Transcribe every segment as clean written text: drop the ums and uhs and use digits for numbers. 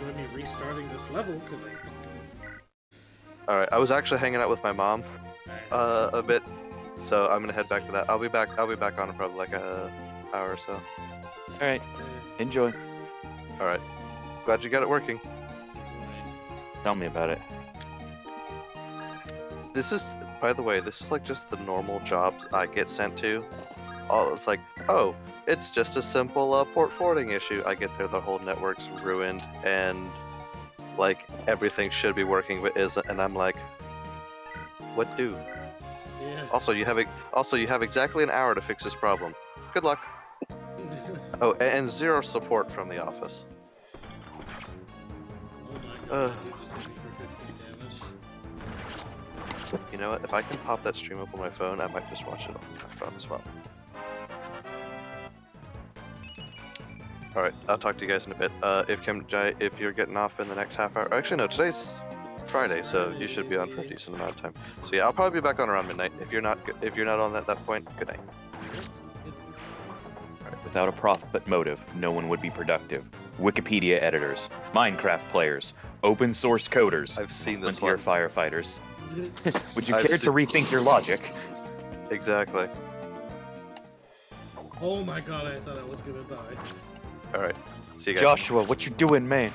enjoy me restarting this level because Alright, I was actually hanging out with my mom a bit, so I'm gonna head back to that. I'll be back on in probably like a hour or so. Alright, enjoy. Alright. Glad you got it working. Tell me about it. This is, by the way, this is like just the normal jobs I get sent to. It's like, oh, it's just a simple port forwarding issue. I get there, the whole network's ruined, and like everything should be working but isn't, and I'm like, what do? Yeah. Also, you have exactly an hour to fix this problem. Good luck. Oh, and zero support from the office. Oh my god, you just hit me for 15 damage. You know what? If I can pop that stream up on my phone, I might just watch it on my phone as well. Alright, I'll talk to you guys in a bit. If you're getting off in the next half hour... Actually, no, today's Friday, so you should be on for a decent amount of time. So yeah, I'll probably be back on around midnight. If you're not on at that point, good night. Without a profit motive, no one would be productive. Wikipedia editors, Minecraft players, open source coders, I've seen this volunteer one. firefighters. Would you I've care to rethink your logic? Exactly. Oh my god, I thought I was gonna die. Alright, see you guys. Joshua, what you doing, man?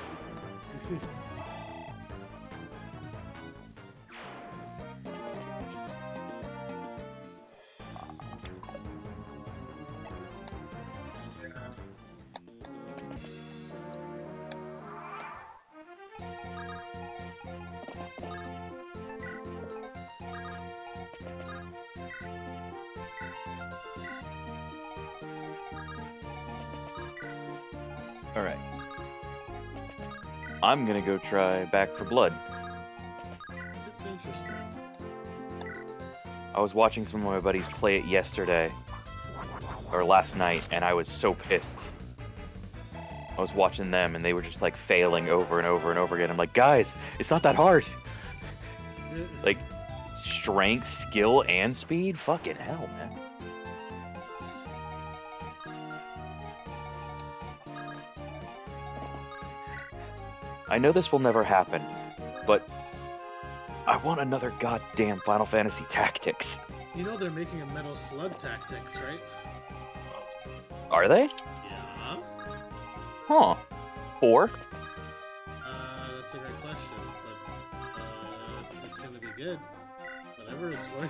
Alright. I'm gonna go try Back 4 Blood. It's interesting. I was watching some of my buddies play it yesterday, or last night, and I was so pissed. I was watching them, and they were just like failing over and over and over again. I'm like, guys, it's not that hard. Like, strength, skill, and speed? Fucking hell, man. I know this will never happen, but I want another goddamn Final Fantasy Tactics. You know they're making a Metal Slug Tactics, right? Are they? Yeah. Huh. 4? That's a great question, but it's gonna be good. Whatever it's worth.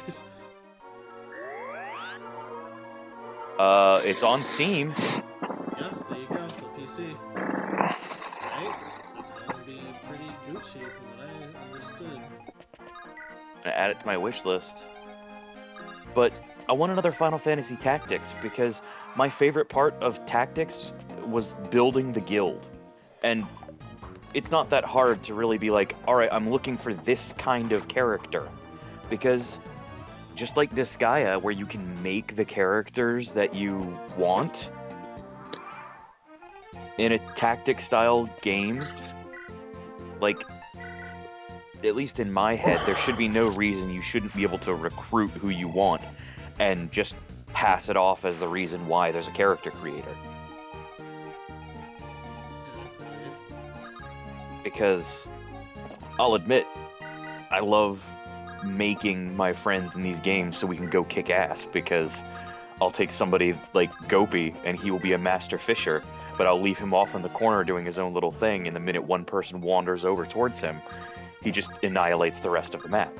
It's on Steam. Yeah, there you go, for PC. Right? It's gonna be pretty Gucci from what I understood. I'm gonna add it to my wish list. But I want another Final Fantasy Tactics because my favorite part of Tactics was building the guild. And it's not that hard to really be like, alright, I'm looking for this kind of character. Because just like Disgaea, where you can make the characters that you want, in a tactic-style game, like, at least in my head, there should be no reason you shouldn't be able to recruit who you want and just pass it off as the reason why there's a character creator. Because, I'll admit, I love making my friends in these games so we can go kick ass, because I'll take somebody like Gopi and he will be a master fisher, but I'll leave him off in the corner doing his own little thing, and the minute one person wanders over towards him, he just annihilates the rest of the map.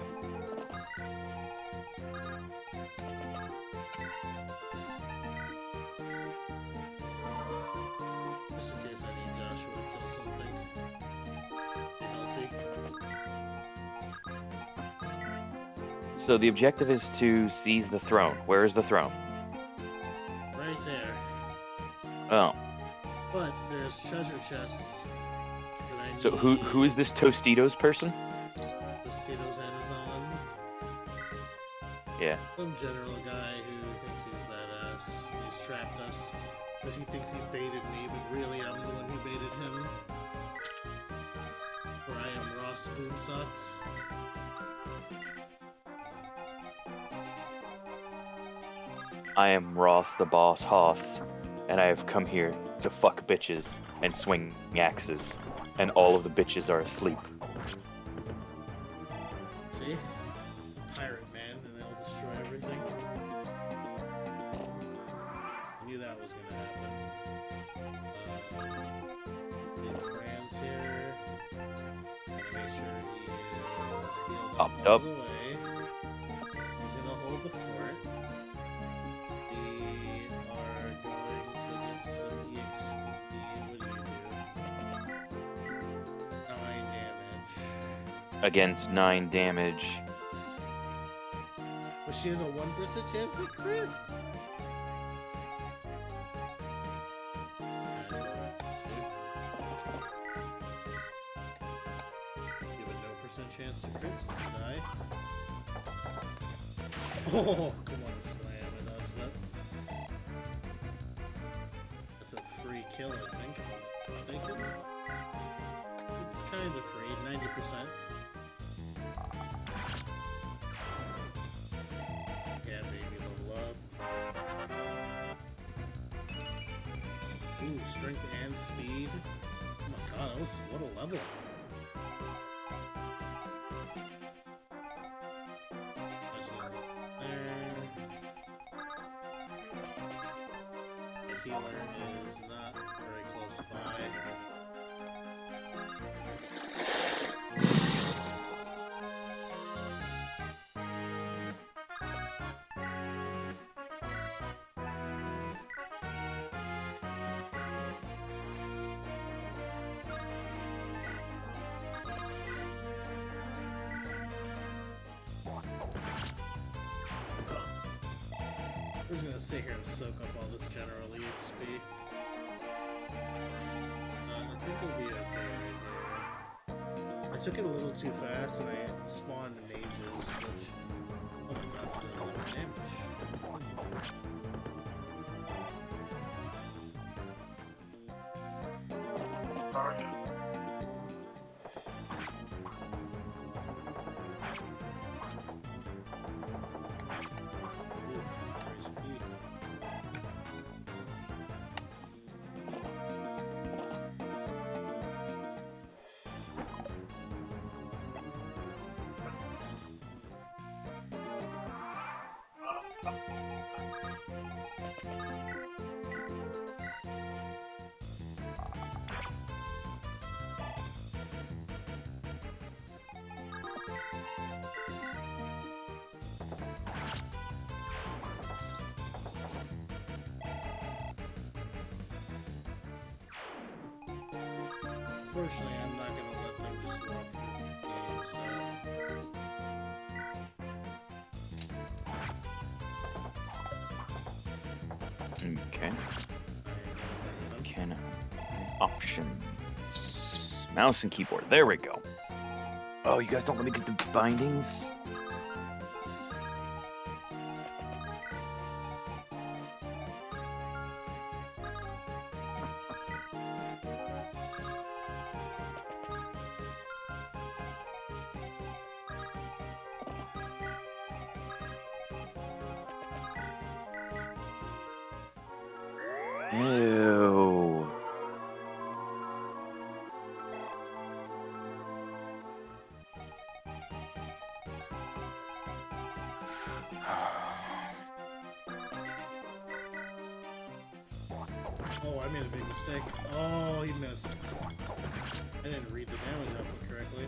Just in case I need Joshua to kill something. Be healthy. So the objective is to seize the throne. Where is the throne? Right there. Oh. But there's treasure chests that I So need. who is this Tostitos person? Tostitos Amazon. Yeah. Some general guy who thinks he's badass. He's trapped us because he thinks he baited me, but really I'm the one who baited him. For I am Ross Boomsocks. I am Ross the Boss Hoss, and I have come here to fuck bitches and swing axes. and all of the bitches are asleep. See? Pirate man, and they'll destroy everything. I knew that was gonna happen. Get Franz here. Gotta make sure he is healed Popped all up. the way. He's gonna hold the fort. We are going to get some EXP. What do you do? 9 damage. Against 9 damage. But she has a 1% chance to crit. Give it no percent chance to crit, so I'll die. Oh, come on, slam. I dodged that. That's a free kill, I think, if I'm not mistaken. It's kind of free, 90%. Yeah, baby, level up. Ooh, strength and speed. Oh my god, that was what a level. There's a level there. The healer is not very close by. We're just gonna sit here and soak up all this general EXP. I think we'll be okay right here. I took it a little too fast and I spawned mages, which... Oh my god, I did a lot of damage. Unfortunately, I'm not gonna let them just walk through the game, so... Okay. Options. Mouse and keyboard. There we go. Oh, you guys don't let me get the bindings? Ew. Oh, I made a big mistake. Oh, he missed. I didn't read the damage output correctly.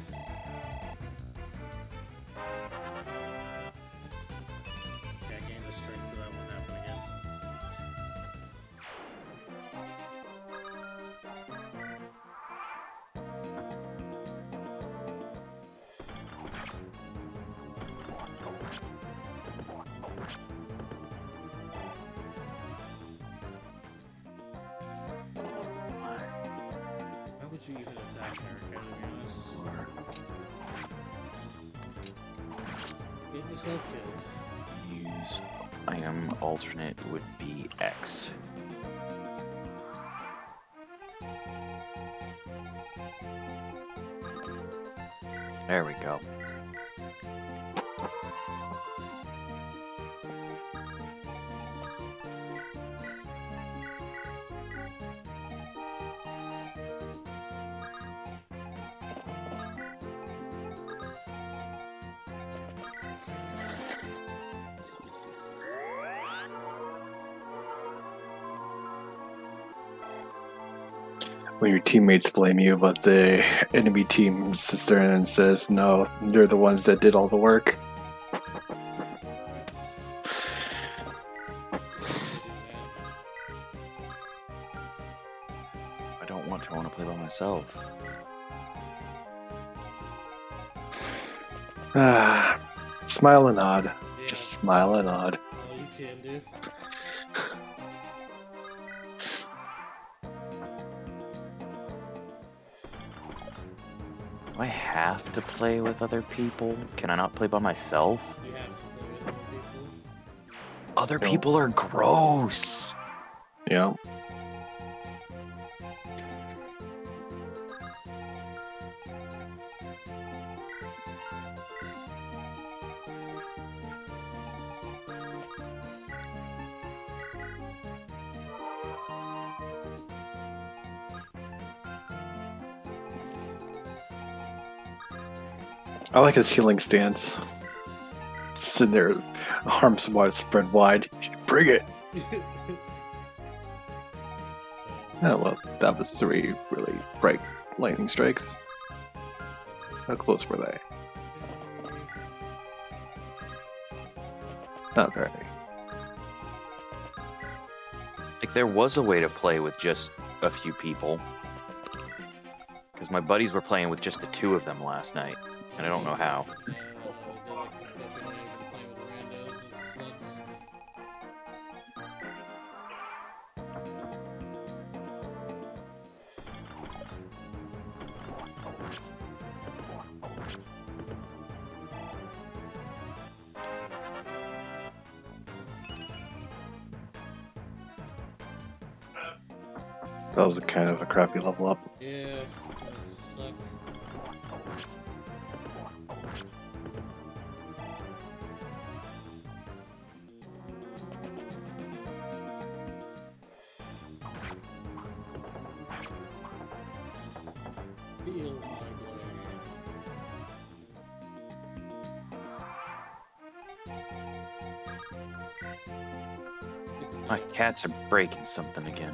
Okay, I gained the strength for that won't happen again. Why would you even attack Erica, to be honest? Get yourself killed. Use item alternate would be X. There we go. when your teammates blame you, but the enemy team sits there and says, no, they're the ones that did all the work. I don't want to. I want to play by myself. Smile and nod. Yeah, Just smile and nod. all you can do. Do I have to play with other people? Can I not play by myself? You have to play with other people. Other No. people are gross. Yeah. I like his healing stance. Sitting there, arms wide, spread wide. Bring it! Oh, well, that was 3 really bright lightning strikes. How close were they? Not very. Like, there was a way to play with just a few people. Because my buddies were playing with just the 2 of them last night. And I don't know how. Yeah, they're like fucking not even playing with randos. It sucks. That was kind of a crappy level up. Yeah, that sucked. Feel my blade. My cats are breaking something again.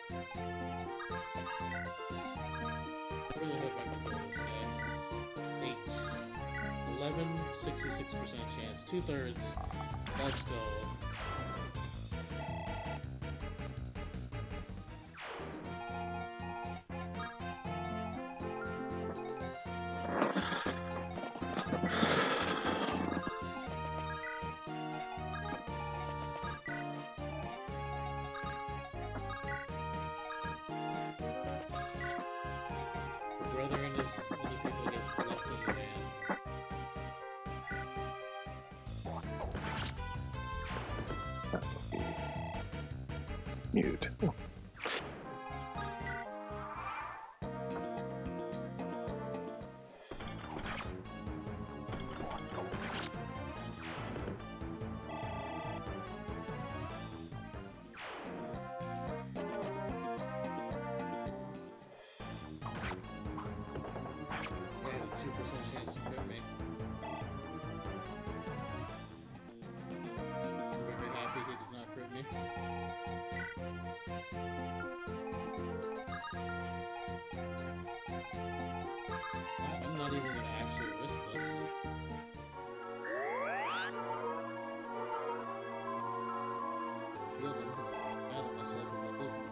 I really hope I can kill this guy. 8. 11, 66% chance. 2/3. Let's go. The brethren is the people that get left in the van. Mute. I had a 2% chance to crit me. I'm very happy he did not crit me. I'm not even gonna actually risk this. Healed him. Mad at myself if I didn't.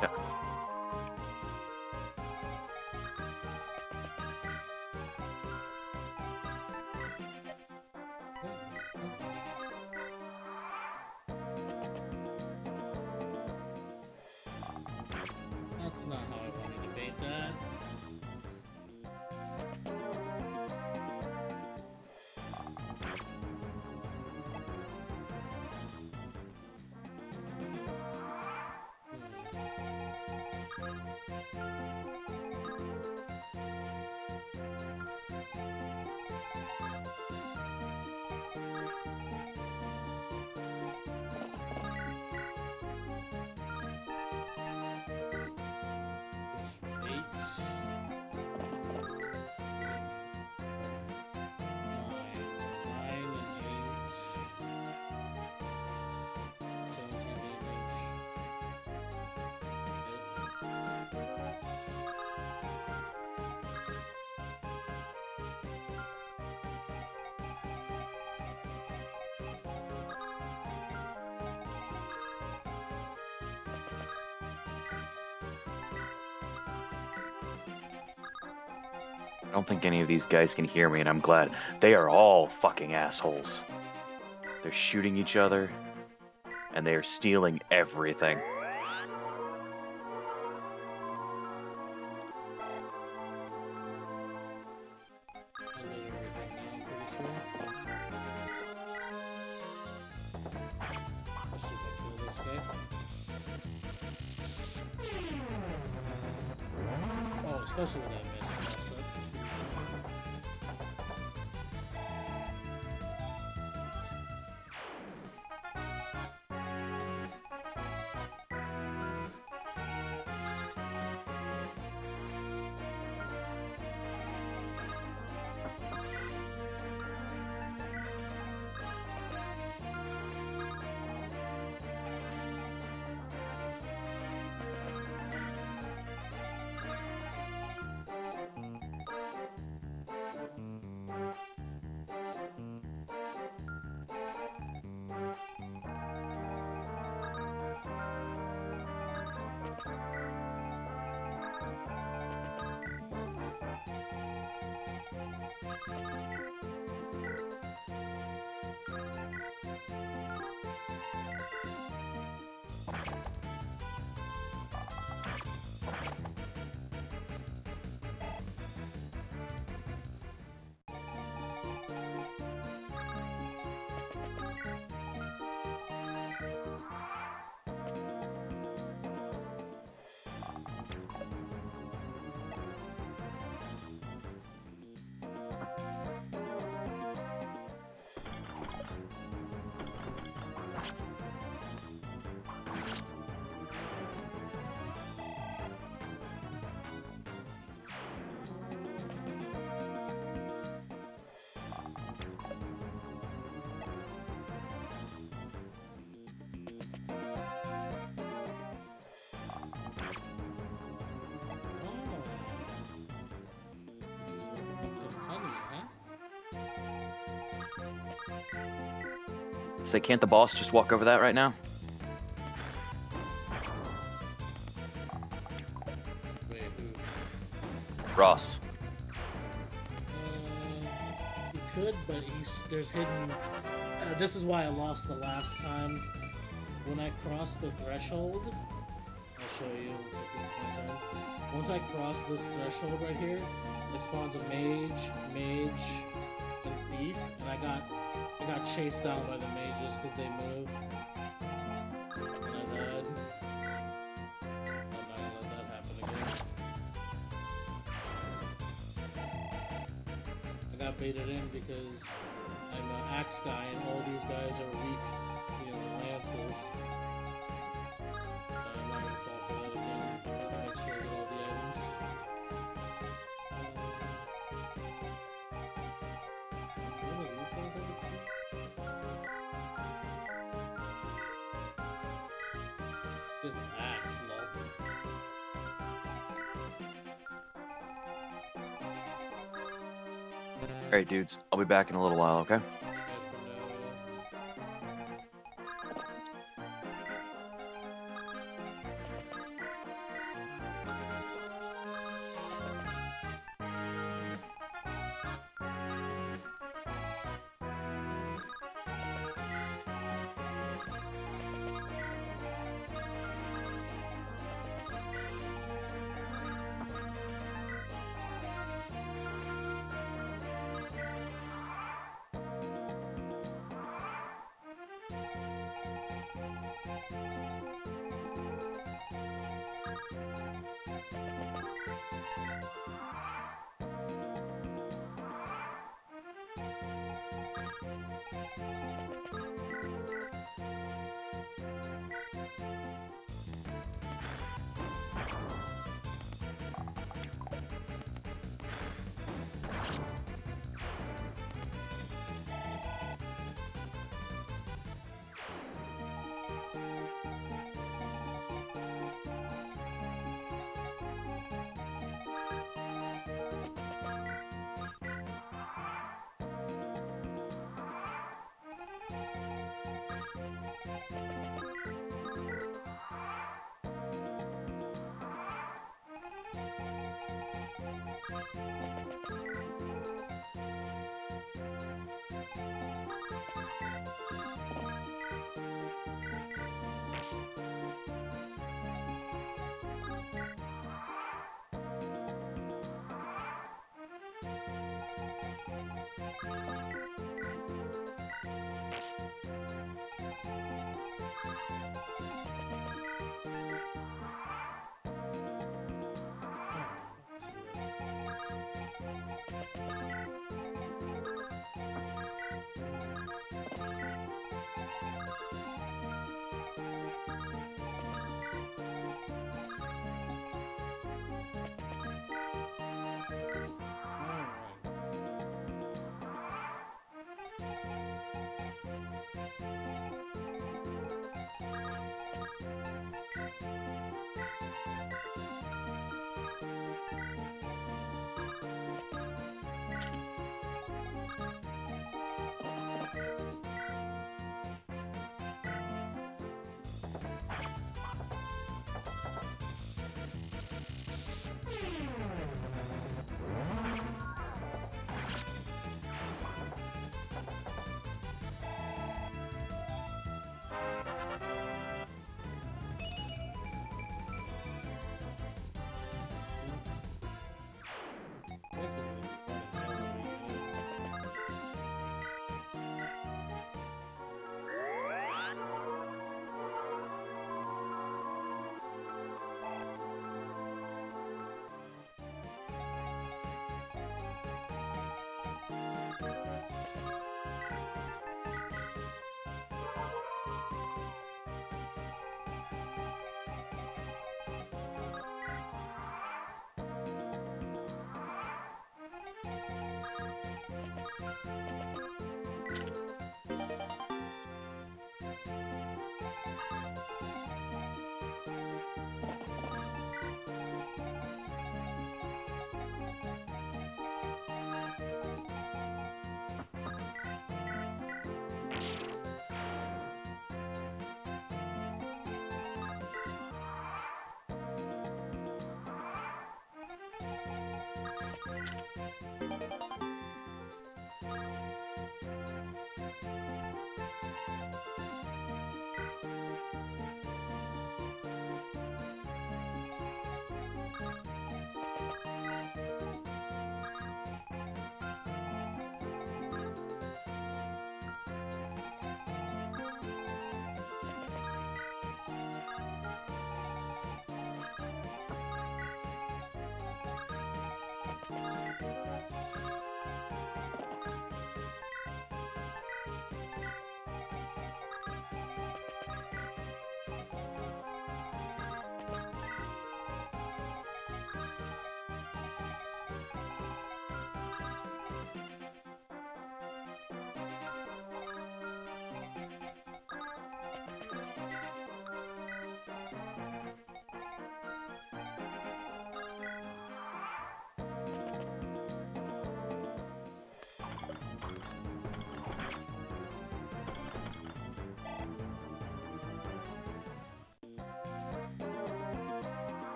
That's not how I want to debate that. I don't think any of these guys can hear me, and I'm glad. They are all fucking assholes. They're shooting each other, and they are stealing everything. Especially with that miss. Say, can't the boss just walk over that right now? Wait, who? Ross. He could, but there's hidden. This is why I lost the last time. When I crossed the threshold, I'll show you. Once I cross this threshold right here, it spawns a mage, and thief, and I got chased down by the mages because they moved. And I died. I'm not gonna let that happen again. I got baited in because I'm an axe guy and all these guys are weak, lances. So I'm not gonna fall for that again. I'm gonna make sure I get all the items. What are these guys over here? There's an axe, lol. Alright, dudes. I'll be back in a little while, okay?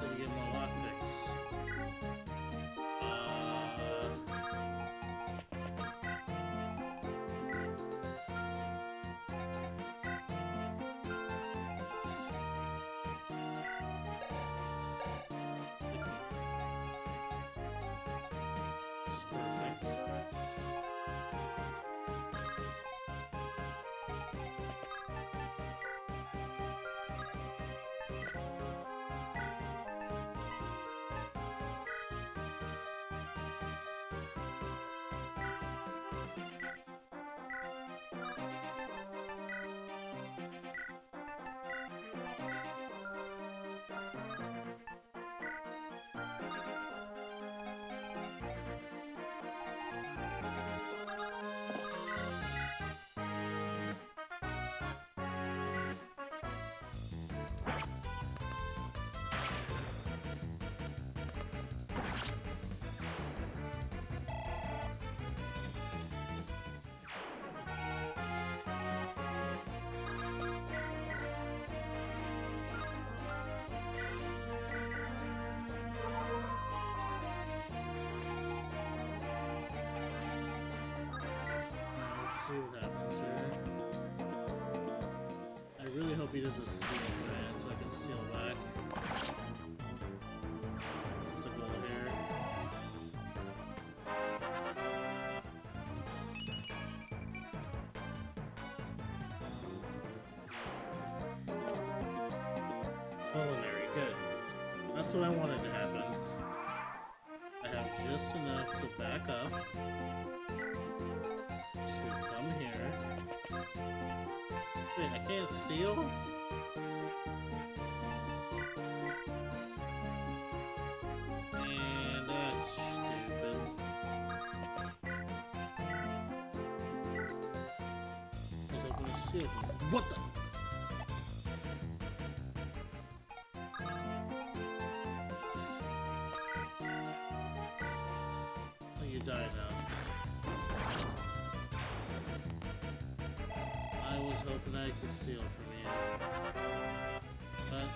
to get more lockpicks. It's perfect. Let's see what happens here. I really hope he doesn't steal that so I can steal back. What's the goal here? Culinary, good. That's what I wanted to happen. I have just enough to back up. Come here. Wait, I can't steal? And that's stupid. I was hoping to steal from him. What the? Oh, you died now. I was hoping I could steal from you. But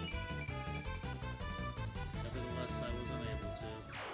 nevertheless, I was unable to.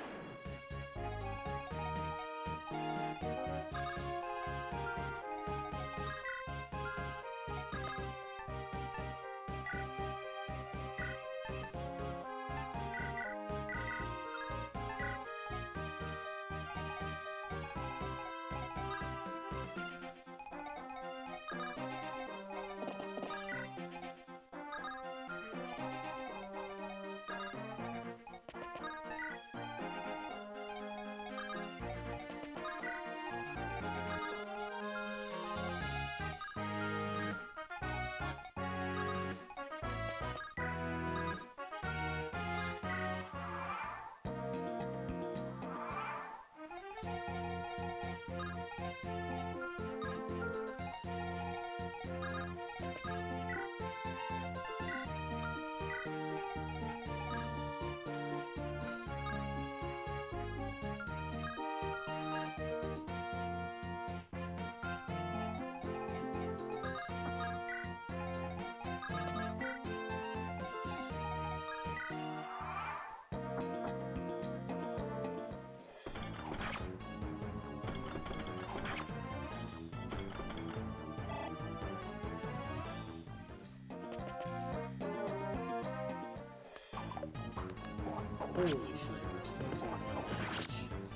Holy shit, for 21 damage.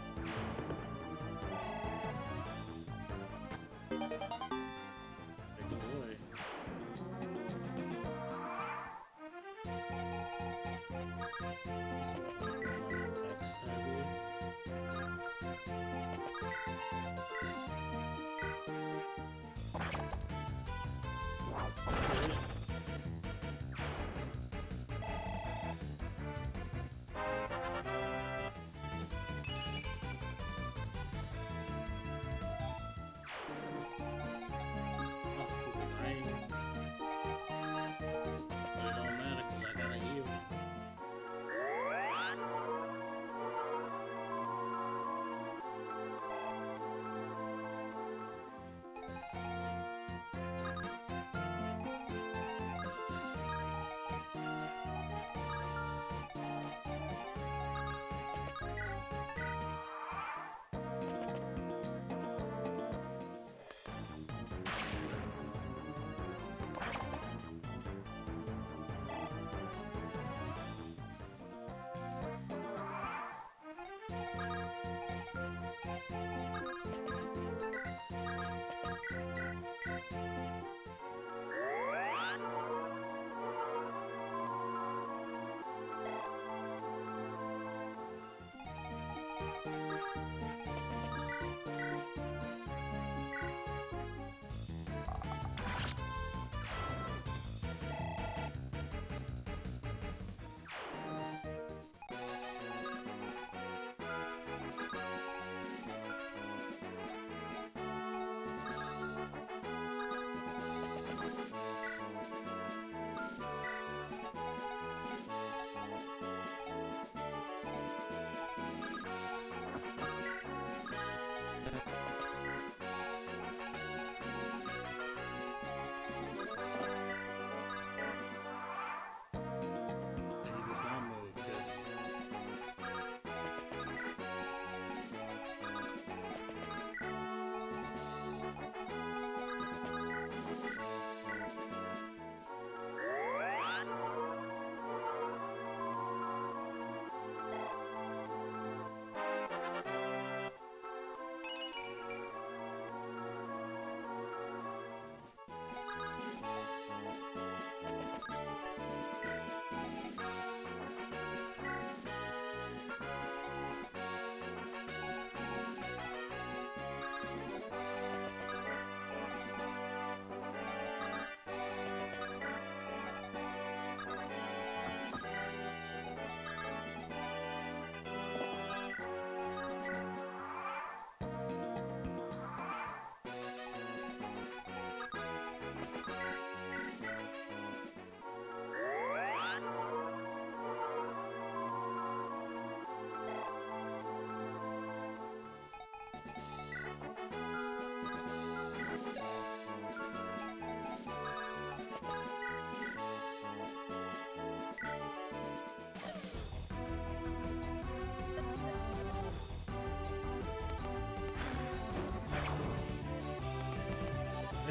Big boy. Okay.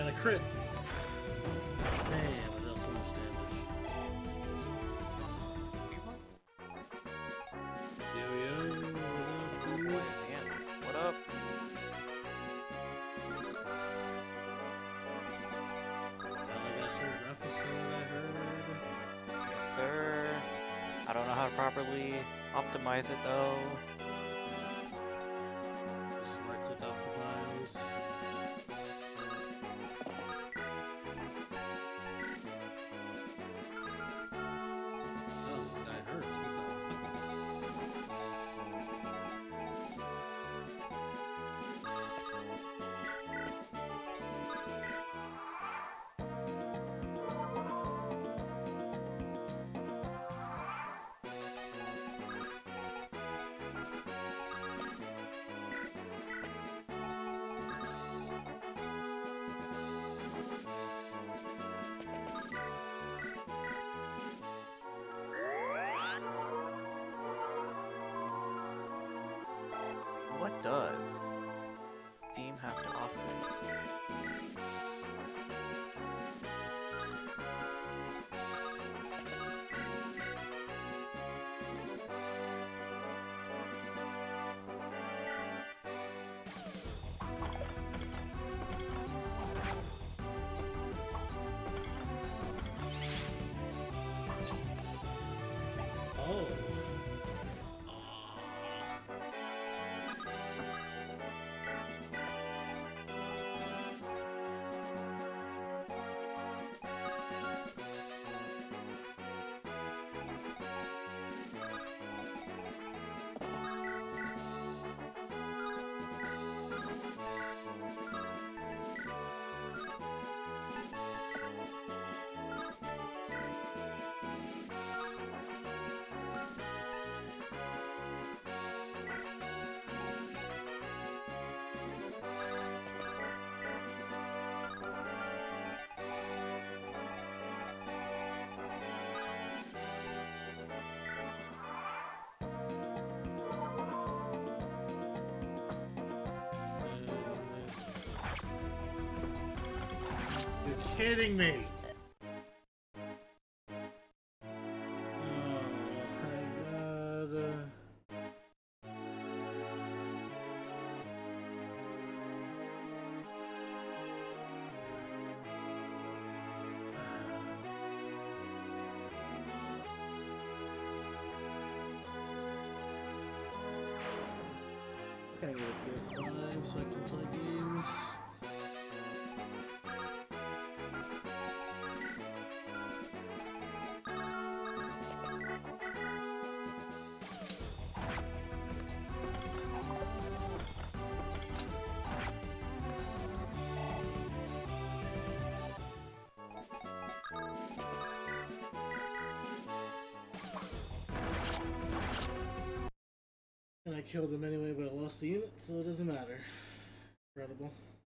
got a crit. Damn, it dealt so much damage. Yo, Oh boy, man. What up? Allegation Graphics, I heard. Yes, sir. I don't know how to properly optimize it though. Just right click optimize. Oh, this guy hurts. What the fuck? What does Steam have to offer? Oh. You're kidding me! Oh my god. I gotta get a PS5 so I can play games. And I killed him anyway, but I lost the unit, so it doesn't matter. Incredible.